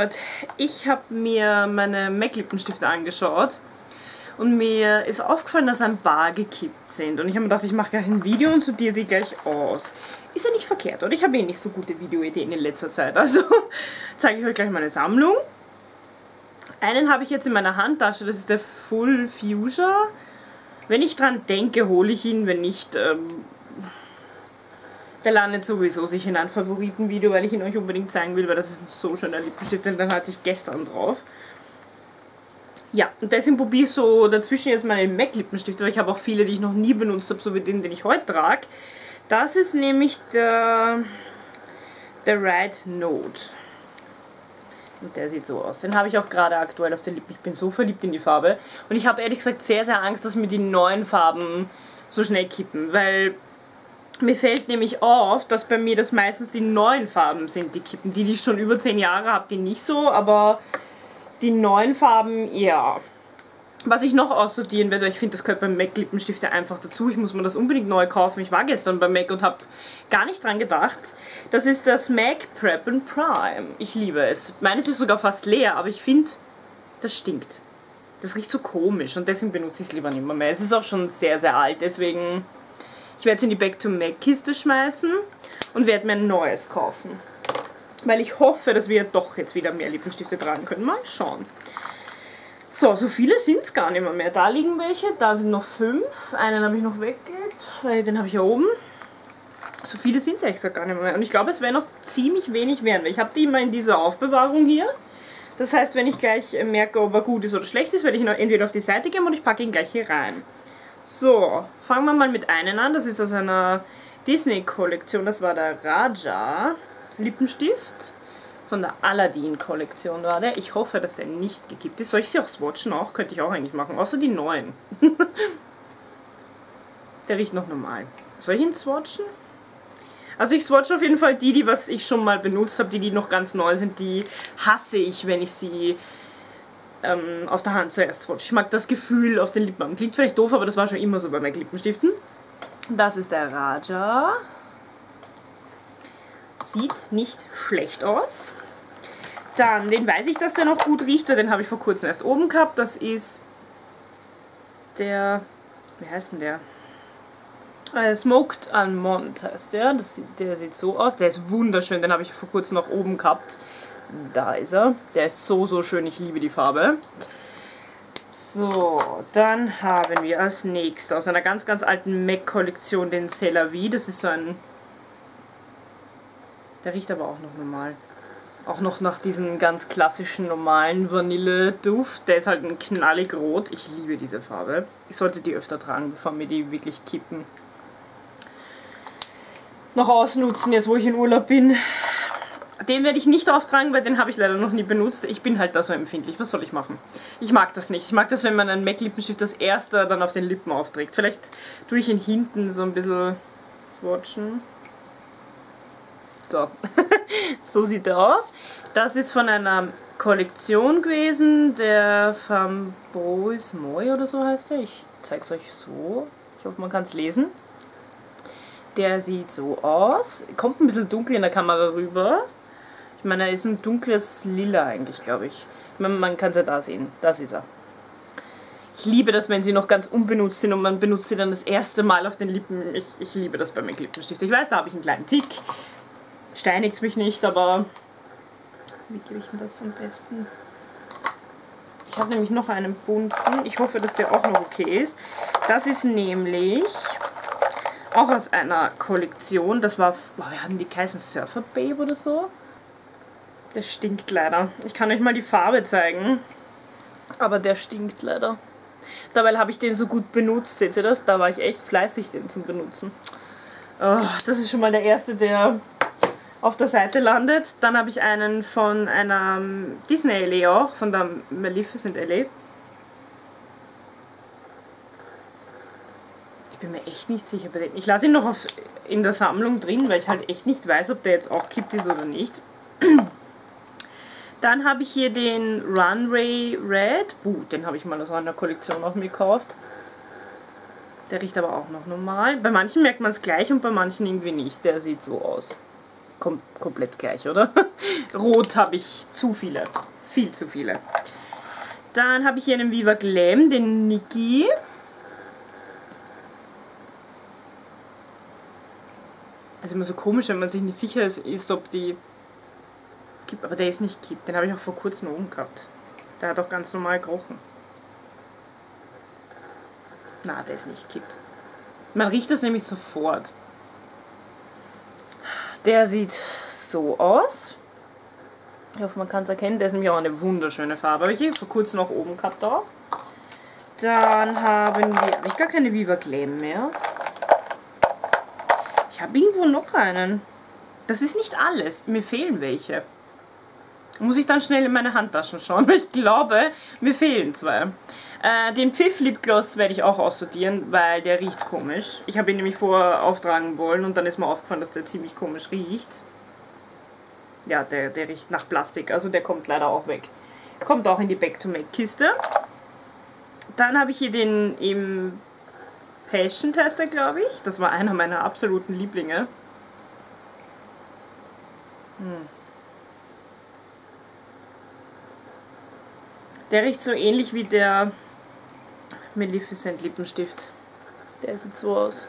gehört. Ich habe mir meine MAC Lippenstifte angeschaut und mir ist aufgefallen, dass ein paar gekippt sind. Und ich habe mir gedacht, ich mache gleich ein Video und sortiere sie gleich aus. Ist ja nicht verkehrt, oder? Ich habe eh nicht so gute Videoideen in letzter Zeit. Also zeige ich euch gleich meine Sammlung. Einen habe ich jetzt in meiner Handtasche, das ist der Full Fuchsia. Wenn ich dran denke, hole ich ihn, wenn nicht... Der landet sowieso sich in ein Favoritenvideo, weil ich ihn euch unbedingt zeigen will, weil das ist ein so schöner Lippenstift, den hatte ich gestern drauf. Ja, und deswegen probiere ich so dazwischen jetzt meine MAC Lippenstifte, weil ich habe auch viele, die ich noch nie benutzt habe, so wie den ich heute trage. Das ist nämlich der Red Note. Und der sieht so aus. Den habe ich auch gerade aktuell auf der Lippe. Ich bin so verliebt in die Farbe. Und ich habe ehrlich gesagt sehr, sehr Angst, dass mir die neuen Farben so schnell kippen, weil... Mir fällt nämlich auf, dass bei mir das meistens die neuen Farben sind, die kippen. Die ich schon über 10 Jahre habe, die nicht so, aber die neuen Farben, ja. Was ich noch aussortieren werde, ich finde, das gehört beim MAC Lippenstifte einfach dazu. Ich muss mir das unbedingt neu kaufen. Ich war gestern bei MAC und habe gar nicht dran gedacht. Das ist das MAC Prep and Prime. Ich liebe es. Meines ist sogar fast leer, aber ich finde, das stinkt. Das riecht so komisch und deswegen benutze ich es lieber nicht mehr. Es ist auch schon sehr, sehr alt, deswegen... Ich werde es in die Back to MAC Kiste schmeißen und werde mir ein neues kaufen. Weil ich hoffe, dass wir doch jetzt wieder mehr Lippenstifte tragen können. Mal schauen. So viele sind es gar nicht mehr. Da liegen welche, da sind noch 5. Einen habe ich noch weggelegt, weil den habe ich hier oben. So viele sind es extra gar nicht mehr. Und ich glaube, es werden noch ziemlich wenig werden. Weil ich habe die immer in dieser Aufbewahrung hier. Das heißt, wenn ich gleich merke, ob er gut ist oder schlecht ist, werde ich ihn entweder auf die Seite geben oder ich packe ihn gleich hier rein. So, fangen wir mal mit einem an. Das ist aus einer Disney-Kollektion. Das war der Raja Lippenstift. Von der Aladdin-Kollektion war der. Ich hoffe, dass der nicht gekippt ist. Soll ich sie auch swatchen? Auch könnte ich auch eigentlich machen. Außer die neuen. Der riecht noch normal. Soll ich ihn swatchen? Also ich swatche auf jeden Fall die was ich schon mal benutzt habe. Die noch ganz neu sind. Die hasse ich, wenn ich sie... auf der Hand zuerst swatch. Ich mag das Gefühl auf den Lippen. Klingt vielleicht doof, aber das war schon immer so bei MAC Lippenstiften. Das ist der Raja. Sieht nicht schlecht aus. Dann, den weiß ich, dass der noch gut riecht, weil den habe ich vor kurzem erst oben gehabt. Das ist der, wie heißt denn der? Smoked Almond heißt der. Der sieht so aus. Der ist wunderschön, den habe ich vor kurzem noch oben gehabt. Da ist er. Der ist so schön. Ich liebe die Farbe. So, dann haben wir als nächstes aus einer ganz, ganz alten MAC-Kollektion den C'est la Vie. Das ist so ein... Der riecht aber auch noch normal. Auch noch nach diesem ganz klassischen, normalen Vanille-Duft. Der ist halt ein knallig rot. Ich liebe diese Farbe. Ich sollte die öfter tragen, bevor mir die wirklich kippen. Noch ausnutzen, jetzt wo ich in Urlaub bin. Den werde ich nicht auftragen, weil den habe ich leider noch nie benutzt. Ich bin halt da so empfindlich. Was soll ich machen? Ich mag das nicht. Ich mag das, wenn man einen MAC Lippenstift das erste dann auf den Lippen aufträgt. Vielleicht tue ich ihn hinten so ein bisschen swatchen. So. So sieht er aus. Das ist von einer Kollektion gewesen. Der Fambroise Moi oder so heißt der. Ich zeige es euch so. Ich hoffe, man kann es lesen. Der sieht so aus. Kommt ein bisschen dunkel in der Kamera rüber. Ich meine, er ist ein dunkles Lila eigentlich, glaube ich. Man kann es ja da sehen. Das ist er. Ich liebe das, wenn sie noch ganz unbenutzt sind und man benutzt sie dann das erste Mal auf den Lippen. Ich liebe das bei MAC Lippenstift. Ich weiß, da habe ich einen kleinen Tick. Steinigt mich nicht, aber... Wie gebe ich denn das am besten? Ich habe nämlich noch einen bunten. Ich hoffe, dass der auch noch okay ist. Das ist nämlich... Auch aus einer Kollektion. Das war... Boah, wir hatten die geheißen Surfer Babe oder so. Der stinkt leider. Ich kann euch mal die Farbe zeigen. Aber der stinkt leider. Dabei habe ich den so gut benutzt. Seht ihr das? Da war ich echt fleißig, den zum Benutzen. Oh, das ist schon mal der erste, der auf der Seite landet. Dann habe ich einen von einer Disney LA auch. Von der Maleficent LA. Ich bin mir echt nicht sicher bei dem. Ich lasse ihn noch in der Sammlung drin, weil ich halt echt nicht weiß, ob der jetzt auch kippt ist oder nicht. Dann habe ich hier den Runway Red. Den habe ich mal aus einer Kollektion auch mir gekauft. Der riecht aber auch noch normal. Bei manchen merkt man es gleich und bei manchen irgendwie nicht. Der sieht so aus. kommt komplett gleich, oder? Rot habe ich zu viele. Viel zu viele. Dann habe ich hier einen Viva Glam, den Niki. Das ist immer so komisch, wenn man sich nicht sicher ist, ob die kippt. Aber der ist nicht kippt. Den habe ich auch vor kurzem oben gehabt. Der hat auch ganz normal gerochen. Na, der ist nicht kippt. Man riecht das nämlich sofort. Der sieht so aus. Ich hoffe, man kann es erkennen. Der ist nämlich auch eine wunderschöne Farbe. Habe ich hier vor kurzem noch oben gehabt auch. Dann habe ich gar keine Viva Glam mehr. Ich habe irgendwo noch einen. Das ist nicht alles. Mir fehlen welche. Muss ich dann schnell in meine Handtaschen schauen, weil ich glaube, mir fehlen zwei. Den Pfiff Lipgloss werde ich auch aussortieren, weil der riecht komisch. Ich habe ihn nämlich vorher auftragen wollen und dann ist mir aufgefallen, dass der ziemlich komisch riecht. Ja, der riecht nach Plastik, also der kommt leider auch weg. Kommt auch in die Back-to-Make-Kiste. Dann habe ich hier den im Passion Tester, glaube ich. Das war einer meiner absoluten Lieblinge. Der riecht so ähnlich wie der Maleficent Lippenstift. Der sieht so aus.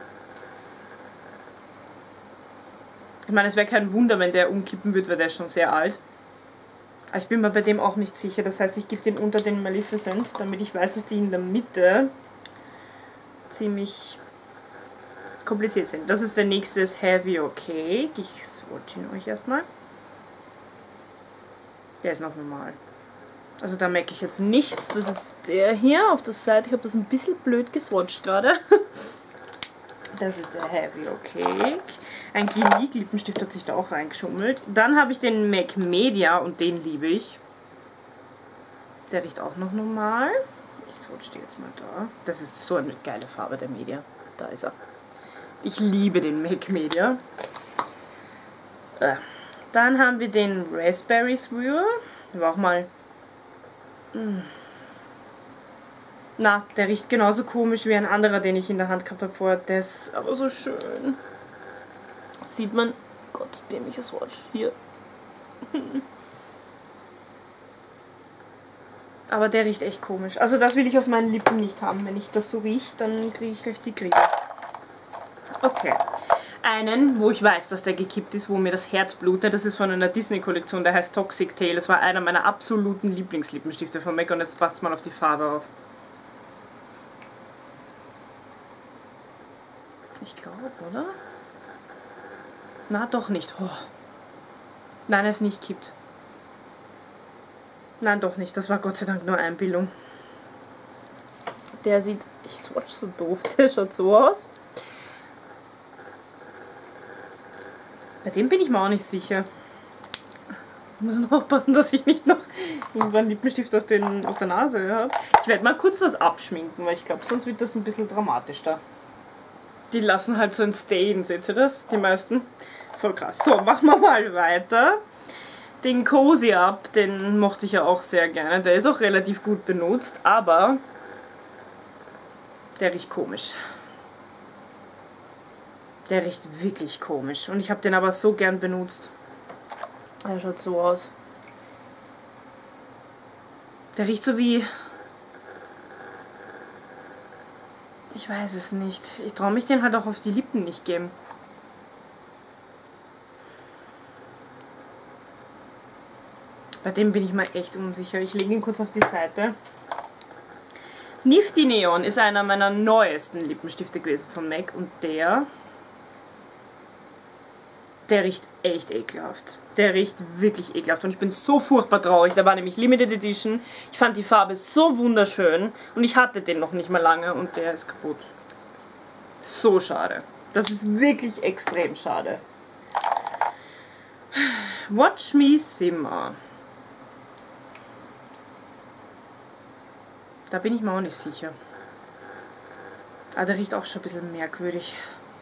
Ich meine, es wäre kein Wunder, wenn der umkippen wird, weil der ist schon sehr alt. Aber ich bin mir bei dem auch nicht sicher. Das heißt, ich gebe den unter den Maleficent, damit ich weiß, dass die in der Mitte ziemlich kompliziert sind. Das ist der nächste Heavy Cake. Ich swatche ihn euch erstmal. Der ist noch normal. Also da merke ich jetzt nichts. Das ist der hier auf der Seite. Ich habe das ein bisschen blöd geswatcht gerade. Das ist der Heavy Cake. Ein Clinique Lippenstift hat sich da auch reingeschummelt. Dann habe ich den MAC Media und den liebe ich. Der riecht auch noch normal. Ich swatche die jetzt mal da. Das ist so eine geile Farbe, der Media. Da ist er. Ich liebe den MAC Media. Dann haben wir den Raspberry Swirl. War auch mal... Na, der riecht genauso komisch wie ein anderer, den ich in der Hand gehabt habe vorher. Der ist aber so schön. Sieht man... Gott, dämliches Swatch. Hier. Aber der riecht echt komisch. Also das will ich auf meinen Lippen nicht haben. Wenn ich das so rieche, dann kriege ich gleich die Krise. Okay. Einen, wo ich weiß, dass der gekippt ist, wo mir das Herz blutet. Das ist von einer Disney-Kollektion, der heißt Toxic Tail. Das war einer meiner absoluten Lieblingslippenstift von MAC und jetzt passt man auf die Farbe auf. Ich glaube, oder? Na, doch nicht. Oh. Nein, er ist nicht kippt. Nein, doch nicht. Das war Gott sei Dank nur Einbildung. Der sieht... Ich swatch so doof. Der schaut so aus. Bei dem bin ich mir auch nicht sicher. Ich muss noch aufpassen, dass ich nicht noch irgendwann Lippenstift auf der Nase habe. Ich werde mal kurz das abschminken, weil ich glaube, sonst wird das ein bisschen dramatisch da. Die lassen halt so ein Stain, seht ihr das? Die meisten. Voll krass. So, machen wir mal weiter. Den Cozy Up, den mochte ich ja auch sehr gerne. Der ist auch relativ gut benutzt, aber der riecht komisch. Der riecht wirklich komisch. Und ich habe den aber so gern benutzt. Er schaut so aus. Der riecht so wie... Ich weiß es nicht. Ich traue mich den halt auch auf die Lippen nicht geben. Bei dem bin ich mal echt unsicher. Ich lege ihn kurz auf die Seite. Nifty Neon ist einer meiner neuesten Lippenstifte gewesen von MAC und der riecht echt ekelhaft. Der riecht wirklich ekelhaft und ich bin so furchtbar traurig. Der war nämlich Limited Edition. Ich fand die Farbe so wunderschön und ich hatte den noch nicht mal lange und der ist kaputt. So schade. Das ist wirklich extrem schade. Watch Me Simmer. Da bin ich mir auch nicht sicher. Ah, der riecht auch schon ein bisschen merkwürdig.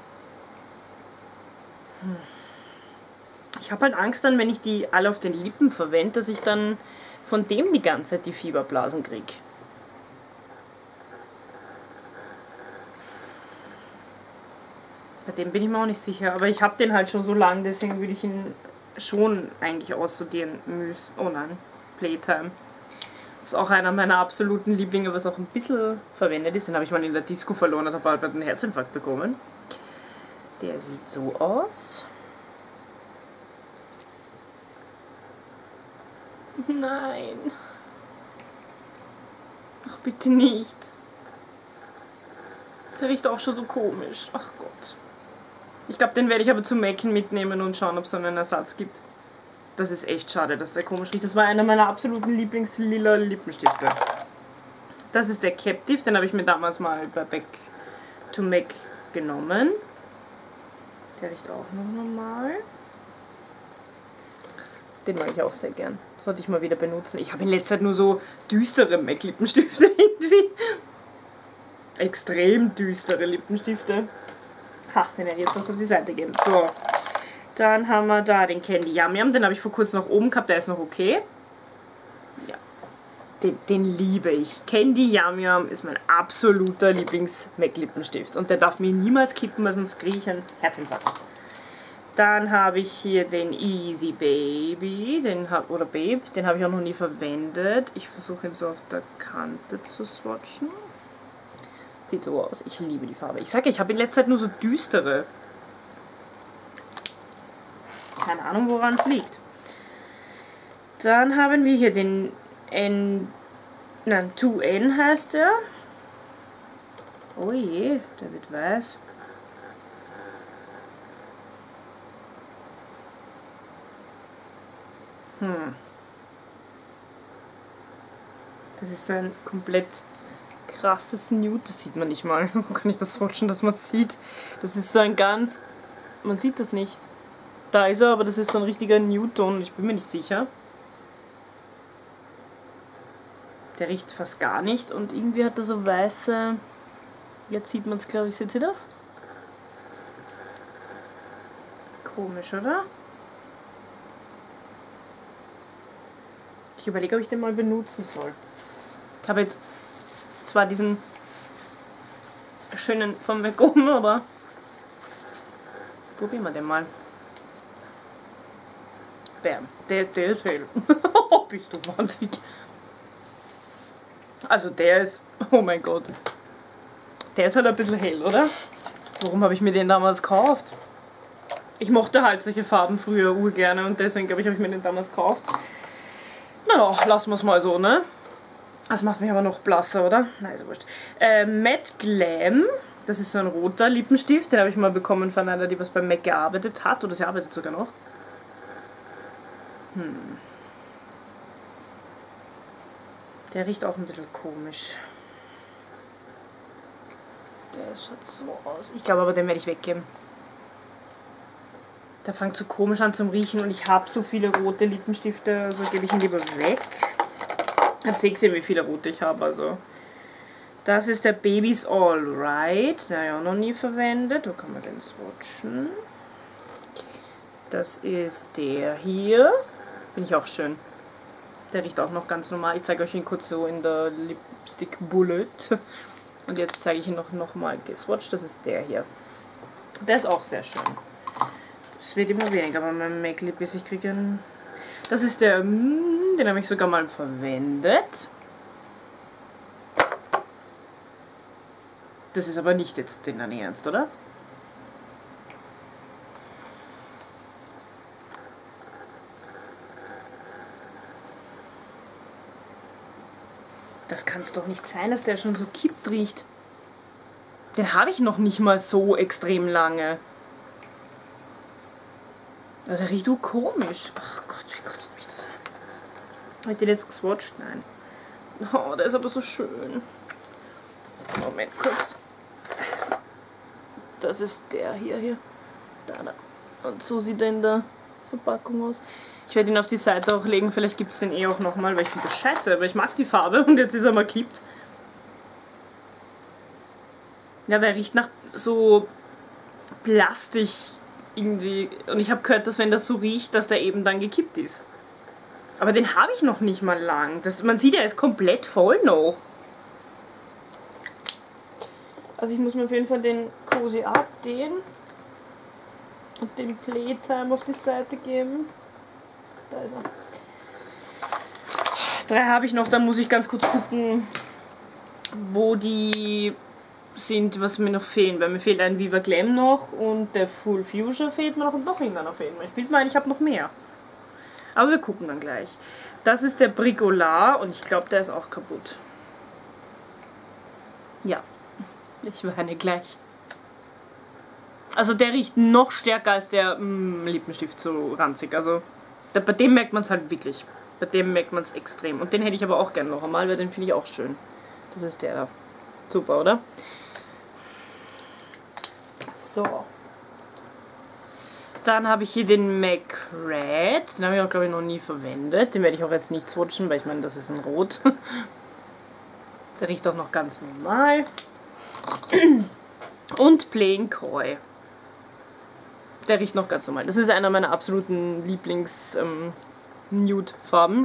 Ich habe halt Angst dann, wenn ich die alle auf den Lippen verwende, dass ich dann von dem die ganze Zeit die Fieberblasen kriege. Bei dem bin ich mir auch nicht sicher. Aber ich habe den halt schon so lange, deswegen würde ich ihn schon eigentlich aussortieren müssen. Oh nein, Playtime. Das ist auch einer meiner absoluten Lieblinge, was auch ein bisschen verwendet ist. Den habe ich mal in der Disco verloren und habe bald einen Herzinfarkt bekommen. Der sieht so aus. Nein. Ach, bitte nicht. Der riecht auch schon so komisch. Ach Gott. Ich glaube, den werde ich aber zu Macken mitnehmen und schauen, ob es so einen Ersatz gibt. Das ist echt schade, dass der komisch riecht. Das war einer meiner absoluten Lieblings-lila Lippenstifte. Das ist der Captive, den habe ich mir damals mal bei Back to Mac genommen. Der riecht auch noch normal. Den mag ich auch sehr gern. Sollte ich mal wieder benutzen. Ich habe in letzter Zeit nur so düstere MAC-Lippenstifte irgendwie. Extrem düstere Lippenstifte. Ha, wenn er jetzt was auf die Seite gehen. So. Dann haben wir da den Candy Yum Yum. Den habe ich vor kurzem noch oben gehabt. Der ist noch okay. Ja. Den liebe ich. Candy Yum Yum ist mein absoluter Lieblings-MAC-Lippenstift. Und der darf mir niemals kippen, weil sonst kriege ich einen Herzinfarkt. Dann habe ich hier den Easy Baby, oder Babe, den habe ich auch noch nie verwendet. Ich versuche ihn so auf der Kante zu swatchen. Sieht so aus, ich liebe die Farbe. Ich sage, ich habe in letzter Zeit nur so düstere. Keine Ahnung, woran es liegt. Dann haben wir hier den 2N heißt der. Oh je, der wird weiß. Das ist so ein komplett krasses Nude. Das sieht man nicht mal. Wo kann ich das swatchen, dass man es sieht? Das ist so ein ganz... Man sieht das nicht. Da ist er, aber das ist so ein richtiger Nude-Ton. Ich bin mir nicht sicher. Der riecht fast gar nicht. Und irgendwie hat er so weiße... Jetzt sieht man es, glaube ich. Seht ihr das? Komisch, oder? Ich überlege, ob ich den mal benutzen soll. Ich habe jetzt zwar diesen schönen vom Weg oben, aber probieren wir den mal. Bam, der ist hell. Bist du wahnsinnig. Also der ist, oh mein Gott. Der ist halt ein bisschen hell, oder? Warum habe ich mir den damals gekauft? Ich mochte halt solche Farben früher urgerne und deswegen glaube ich, habe ich mir den damals gekauft. Naja, lassen wir es mal so, ne? Das macht mich aber noch blasser, oder? Nein, ist wurscht. Matte Glam, das ist so ein roter Lippenstift, den habe ich mal bekommen von einer, die was bei MAC gearbeitet hat, oder sie arbeitet sogar noch. Der riecht auch ein bisschen komisch. Der schaut so aus. Ich glaube aber, den werde ich weggeben. Der fängt so komisch an zum Riechen und ich habe so viele rote Lippenstifte, also gebe ich ihn lieber weg. Habt ihr gesehen, wie viele rote ich habe, also. Das ist der Baby's Alright, den habe ich auch noch nie verwendet. Wo kann man den swatchen? Das ist der hier. Finde ich auch schön. Der riecht auch noch ganz normal. Ich zeige euch ihn kurz so in der Lipstick Bullet. Und jetzt zeige ich ihn noch mal geswatcht. Das ist der hier. Der ist auch sehr schön. Es wird immer weniger, aber mein MAC-Lip ist, ich kriege einen... Das ist der, den habe ich sogar mal verwendet. Das ist aber nicht jetzt den dein Ernst, oder? Das kann es doch nicht sein, dass der schon so kippt riecht. Den habe ich noch nicht mal so extrem lange. Also der riecht so komisch. Ach Gott, wie kotzt mich das an. Habe ich den jetzt geswatcht? Nein. Oh, der ist aber so schön. Moment, kurz. Das ist der hier. Da. Und so sieht er in der Verpackung aus. Ich werde ihn auf die Seite auch legen. Vielleicht gibt es den eh auch nochmal, weil ich finde das scheiße. Aber ich mag die Farbe und jetzt ist er mal kippt. Ja, der riecht nach so Plastik irgendwie. Und ich habe gehört, dass wenn das so riecht, dass der eben dann gekippt ist. Aber den habe ich noch nicht mal lang. Man sieht, er ist komplett voll noch. Also ich muss mir auf jeden Fall den Cozy Up, den und den Playtime auf die Seite geben. Da ist er. 3 habe ich noch, da muss ich ganz kurz gucken, wo die sind, was mir noch fehlen, weil mir fehlt ein Viva Glam noch und der Full Fusion fehlt mir noch und noch irgendwann auf jeden Fall. Ich bilde mal ein, ich habe noch mehr. Aber wir gucken dann gleich. Das ist der Bricolage und ich glaube, der ist auch kaputt. Ja, ich weine gleich. Also der riecht noch stärker als der Lippenstift, so ranzig. Also bei dem merkt man es halt wirklich. Bei dem merkt man es extrem. Und den hätte ich aber auch gerne noch einmal, weil den finde ich auch schön. Das ist der da. Super, oder? So. Dann habe ich hier den MAC Red. Den habe ich auch, glaube ich, noch nie verwendet. Den werde ich auch jetzt nicht swatchen, weil ich meine, das ist ein Rot. Der riecht auch noch ganz normal. Und Plain Koi. Der riecht noch ganz normal. Das ist einer meiner absoluten Lieblings-Nude-Farben.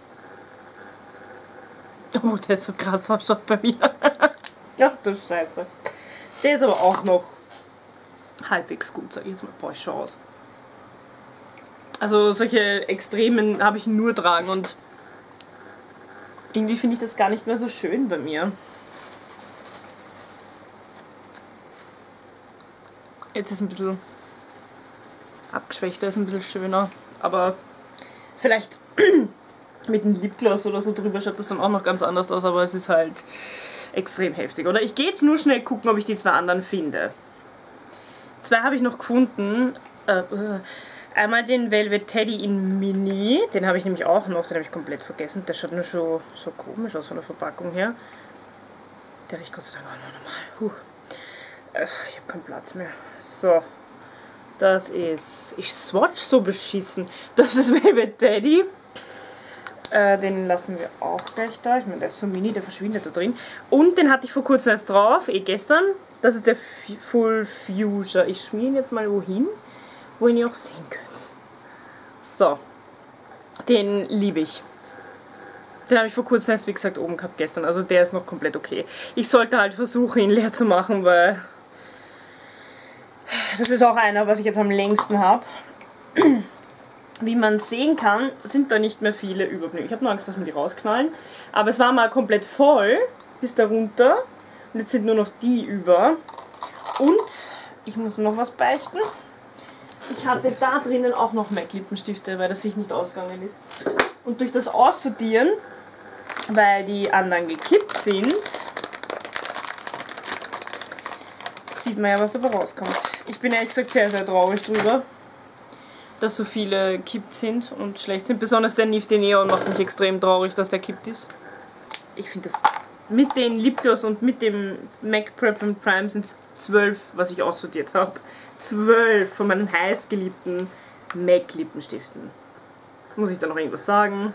Oh, der ist so krass ausschaut bei mir. Ach du Scheiße. Der ist aber auch noch halbwegs gut, sag ich jetzt mal. Boah, ich schau aus. Also solche Extremen habe ich nur tragen und irgendwie finde ich das gar nicht mehr so schön bei mir. Jetzt ist ein bisschen abgeschwächter, ist ein bisschen schöner, aber vielleicht mit einem Lipgloss oder so drüber schaut das dann auch noch ganz anders aus, aber es ist halt extrem heftig. Oder ich gehe jetzt nur schnell gucken, ob ich die 2 anderen finde. 2 habe ich noch gefunden. Einmal den Velvet Teddy in Mini, den habe ich nämlich auch noch, den habe ich komplett vergessen. Der schaut nur schon so komisch aus von der Verpackung her. Der riecht Gott sei Dank auch noch normal. Ich habe keinen Platz mehr. So, das ist, ich swatch so beschissen. Das ist Velvet Teddy. Den lassen wir auch gleich da. Ich meine, der ist so mini, der verschwindet da drin. Und den hatte ich vor kurzem erst drauf, gestern. Das ist der Full Fusion. Ich schmier ihn jetzt mal wohin, wo ihr ihn auch sehen könnt. So, den liebe ich. Den habe ich vor kurzem erst, wie gesagt, oben gehabt gestern. Also der ist noch komplett okay. Ich sollte halt versuchen, ihn leer zu machen, weil das ist auch einer, was ich jetzt am längsten habe. Wie man sehen kann, sind da nicht mehr viele übergeblieben. Ich habe nur Angst, dass wir die rausknallen. Aber es war mal komplett voll, bis darunter. Und jetzt sind nur noch die über. Und ich muss noch was beichten. Ich hatte da drinnen auch noch MAC Lippenstifte, weil das sich nicht ausgegangen ist. Und durch das Aussortieren, weil die anderen gekippt sind, sieht man ja, was dabei rauskommt. Ich bin ehrlich gesagt sehr, sehr traurig drüber, dass so viele kippt sind und schlecht sind. Besonders der Nif de Neon macht mich extrem traurig, dass der kippt ist. Ich finde das mit den Lipgloss und mit dem MAC Prep and Prime sind es 12, was ich aussortiert habe. 12 von meinen heißgeliebten MAC Lippenstiften. Muss ich da noch irgendwas sagen?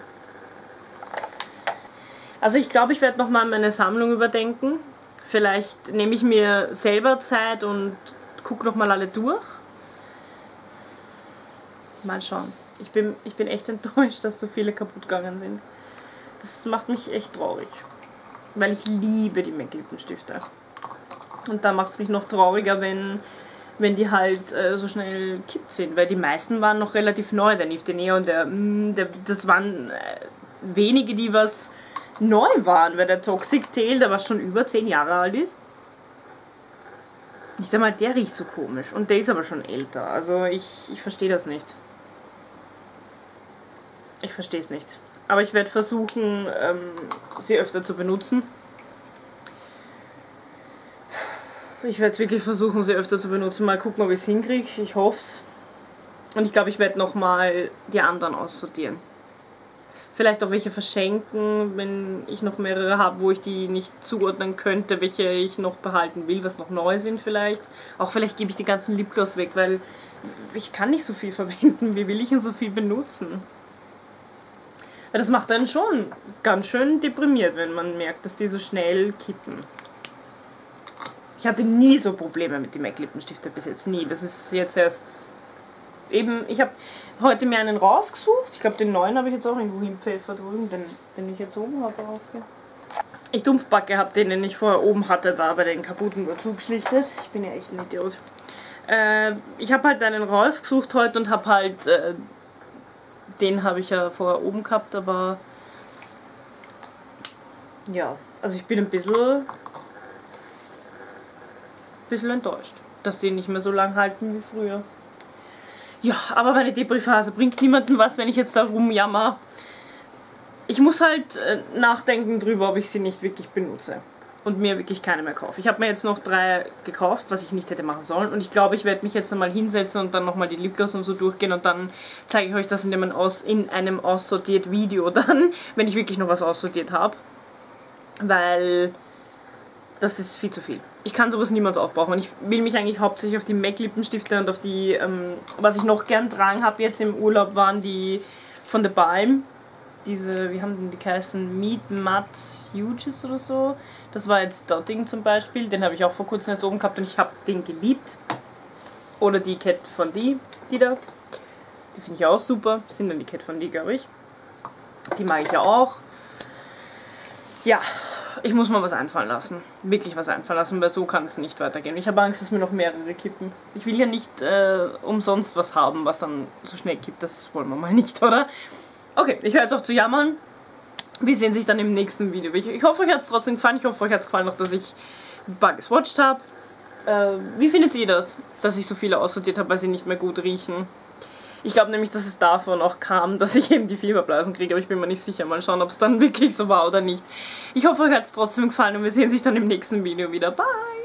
Also ich glaube, ich werde nochmal meine Sammlung überdenken. Vielleicht nehme ich mir selber Zeit und gucke nochmal alle durch. Mal schauen. Ich bin echt enttäuscht, dass so viele kaputt gegangen sind. Das macht mich echt traurig. Weil ich liebe die MAC Lippenstifte. Und da macht es mich noch trauriger, wenn die halt so schnell kippt sind. Weil die meisten waren noch relativ neu. Der Nif de Neon, das waren wenige, die was neu waren. Weil der Toxic Tail, der was schon über 10 Jahre alt ist. Nicht einmal der riecht so komisch. Und der ist aber schon älter. Also ich verstehe das nicht. Ich verstehe es nicht. Aber ich werde versuchen, sie öfter zu benutzen. Ich werde wirklich versuchen, sie öfter zu benutzen. Mal gucken, ob ich es hinkriege. Ich hoffe es. Und ich glaube, ich werde nochmal die anderen aussortieren. Vielleicht auch welche verschenken, wenn ich noch mehrere habe, wo ich die nicht zuordnen könnte, welche ich noch behalten will, was noch neu sind vielleicht. Auch vielleicht gebe ich die ganzen Lipgloss weg, weil ich kann nicht so viel verwenden. Wie will ich denn so viel benutzen? Weil das macht einen schon ganz schön deprimiert, wenn man merkt, dass die so schnell kippen. Ich hatte nie so Probleme mit den MAC Lippenstiften bis jetzt, nie. Das ist jetzt erst eben, ich habe heute mir einen rausgesucht. Ich glaube, den neuen habe ich jetzt auch irgendwo hinpfeffert drüben, den ich jetzt oben habe. Ich Dumpfbacke habe den ich vorher oben hatte, da bei den kaputten dazu geschlichtet. Ich bin ja echt ein Idiot. Ich habe halt einen rausgesucht heute und habe halt, den habe ich ja vorher oben gehabt, aber ja, also ich bin ein bisschen enttäuscht, dass die nicht mehr so lang halten wie früher. Ja, aber meine Depri-Phase bringt niemandem was, wenn ich jetzt da rumjammer. Ich muss halt nachdenken drüber, ob ich sie nicht wirklich benutze und mir wirklich keine mehr kaufe. Ich habe mir jetzt noch 3 gekauft, was ich nicht hätte machen sollen, und ich glaube, ich werde mich jetzt nochmal hinsetzen und dann nochmal die Lipgloss und so durchgehen, und dann zeige ich euch das in einem aussortiert Video dann, wenn ich wirklich noch was aussortiert habe, weil das ist viel zu viel. Ich kann sowas niemals aufbrauchen, und ich will mich eigentlich hauptsächlich auf die MAC Lippenstifte und auf die, was ich noch gern tragen habe jetzt im Urlaub, waren die von The Balm. Diese, wie haben denn die geheißen? Meet Matte Huges oder so. Das war jetzt Dotting zum Beispiel. Den habe ich auch vor kurzem erst oben gehabt und ich habe den geliebt. Oder die Kat Von D, die da. Die finde ich auch super. Das sind dann die Kat Von D, glaube ich. Die mag ich ja auch. Ja, ich muss mal was einfallen lassen. Wirklich was einfallen lassen, weil so kann es nicht weitergehen. Ich habe Angst, dass mir noch mehrere kippen. Ich will ja nicht umsonst was haben, was dann so schnell kippt. Das wollen wir mal nicht, oder? Okay, ich höre jetzt auf zu jammern. Wir sehen sich dann im nächsten Video. Ich hoffe, euch hat es trotzdem gefallen. Ich hoffe, euch hat es gefallen, noch, dass ich ein paar geswatcht habe. Wie findet ihr das, dass ich so viele aussortiert habe, weil sie nicht mehr gut riechen? Ich glaube nämlich, dass es davon auch kam, dass ich eben die Fieberblasen kriege, aber ich bin mir nicht sicher. Mal schauen, ob es dann wirklich so war oder nicht. Ich hoffe, euch hat es trotzdem gefallen und wir sehen sich dann im nächsten Video wieder. Bye!